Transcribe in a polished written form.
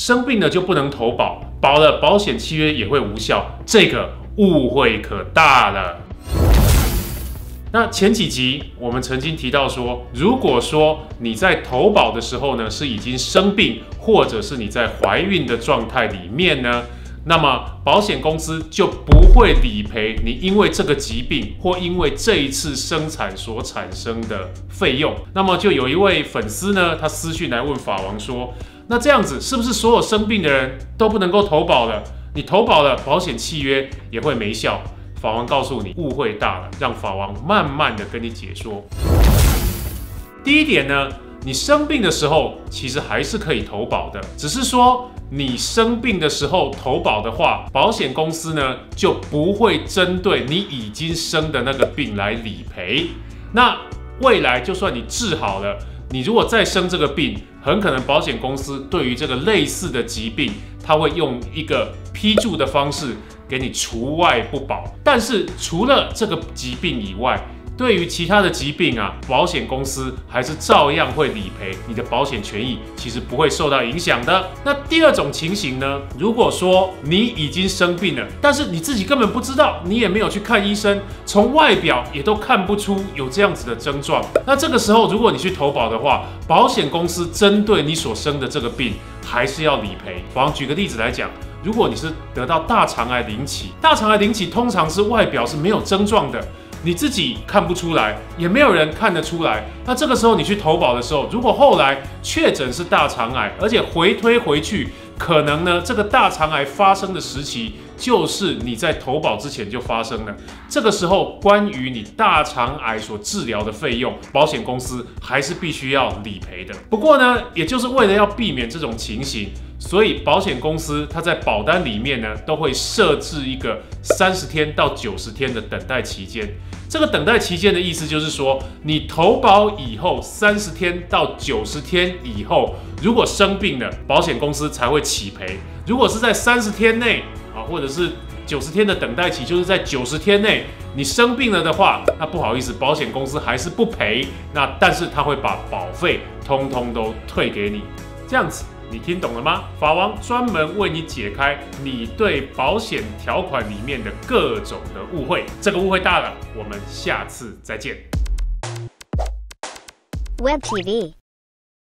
生病了就不能投保，保了保险契约也会无效，这个误会可大了。那前几集我们曾经提到说，如果说你在投保的时候呢是已经生病，或者是你在怀孕的状态里面呢，那么保险公司就不会理赔你因为这个疾病或因为这一次生产所产生的费用。那么就有一位粉丝呢，他私讯来问法王说，那这样子是不是所有生病的人都不能够投保了？你投保了，保险契约也会没效？法王告诉你，误会大了，让法王慢慢的跟你解说。第一点呢，你生病的时候其实还是可以投保的，只是说你生病的时候投保的话，保险公司呢就不会针对你已经生的那个病来理赔。那未来就算你治好了，你如果再生这个病，很可能保险公司对于这个类似的疾病，它会用一个批注的方式给你除外不保。但是除了这个疾病以外，对于其他的疾病啊，保险公司还是照样会理赔，你的保险权益其实不会受到影响的。那第二种情形呢，如果说你已经生病了，但是你自己根本不知道，你也没有去看医生，从外表也都看不出有这样子的症状，那这个时候如果你去投保的话，保险公司针对你所生的这个病还是要理赔。法王举个例子来讲，如果你是得到大肠癌零期，大肠癌零期通常是外表是没有症状的，你自己看不出来，也没有人看得出来。那这个时候你去投保的时候，如果后来确诊是大肠癌，而且回推回去，可能呢这个大肠癌发生的时期就是你在投保之前就发生了。这个时候关于你大肠癌所治疗的费用，保险公司还是必须要理赔的。不过呢，也就是为了要避免这种情形，所以保险公司它在保单里面呢都会设置一个30天到90天的等待期间。这个等待期间的意思就是说，你投保以后30天到90天以后，如果生病了，保险公司才会起赔。如果是在30天内啊，或者是90天的等待期，就是在90天内你生病了的话，那不好意思，保险公司还是不赔。那但是他会把保费通通都退给你，这样子。你听懂了吗？法王专门为你解开你对保险条款里面的各种的误会，这个误会大了，我们下次再见。 Web TV